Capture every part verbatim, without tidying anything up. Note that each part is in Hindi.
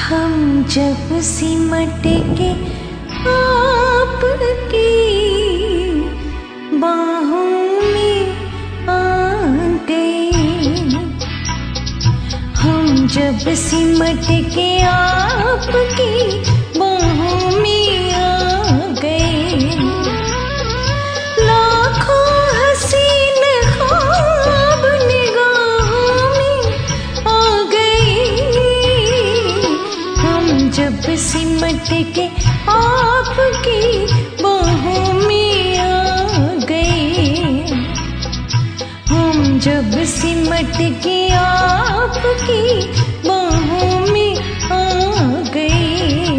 हम जब सिमट के आपकी बाहों में आ गए, हम जब सिमट के आपकी बाहों में आ गए, लाखों हसीन ख्वाब निगाहों में आ गए। हम जब सिमट के आपकी बाहों में आ गए, हम जब सिमट के आपकी बाहों में आ गए।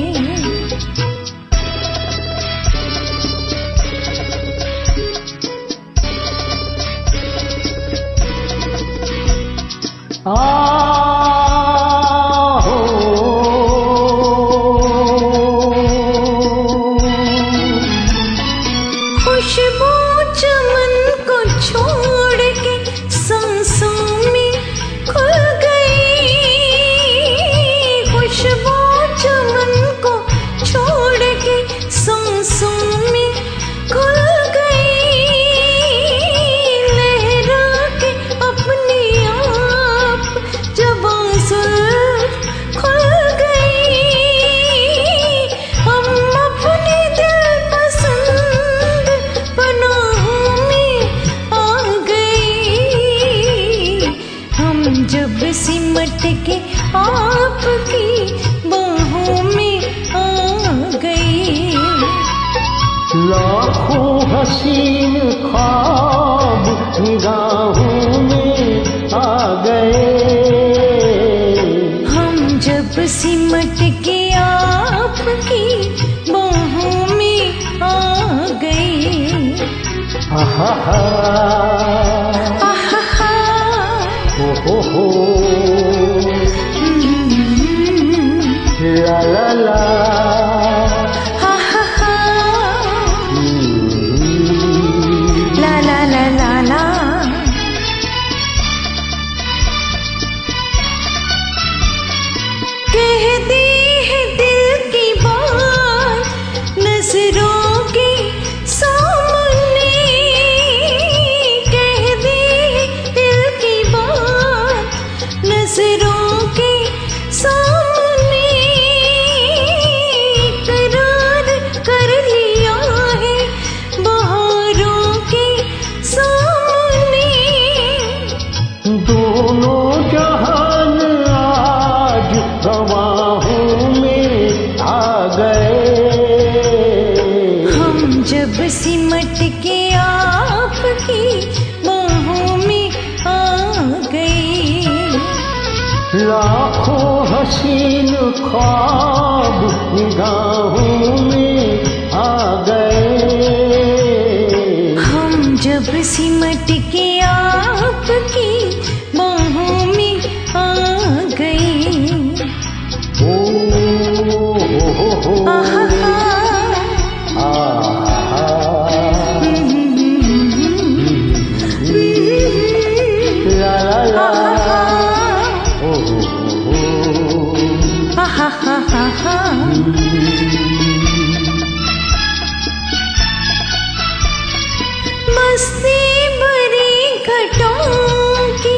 खुशबू चमन को छोड़ के सांसों में खुल गई, खुशबू चमन को छोड़ के सांसों में खुल गई, लहरा के अपने आप जब जुल्फ खुल गई। हम अपने दिल पसंद पनाहों में आ गए, हम जब सिमट के आपकी बाहों में आ गए। लाखों हसीन ख्वाब निगाहों में आ गए, हम जब सिमट के आपकी बाहों में आ गए। आहा आहा हो हो हो ला ला ला ला ला ला ला ला। कह दी है दिल की बात नजरों के सामने, कह दी है दिल की बात नजरों के सामने, करार कर लिया है बहारों के सामने। दोनों जहान आज गवाहों में आ गए, हम जब सिमट के आपकी बाहों में आ गए। लाखों हसीन ख्वाब निगाहों में आ गए, हम जब सिमट के आपकी बाहों में आ गए। ओ हो हो आहा आहा ला ला ला ओ हो आहा हा हा हा। मस्ती भरी घटों की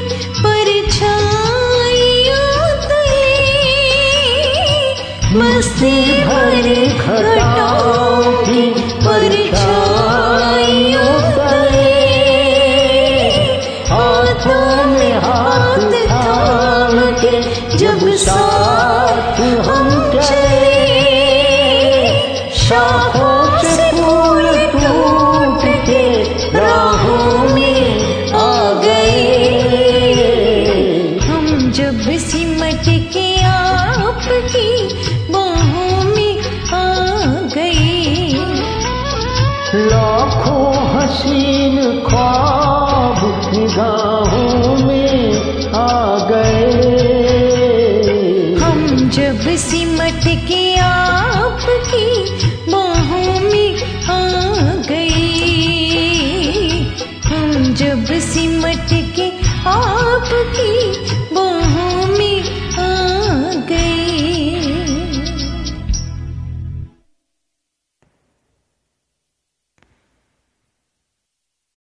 परछाइयों तले, मस्ती भरी घटों की परछाइयों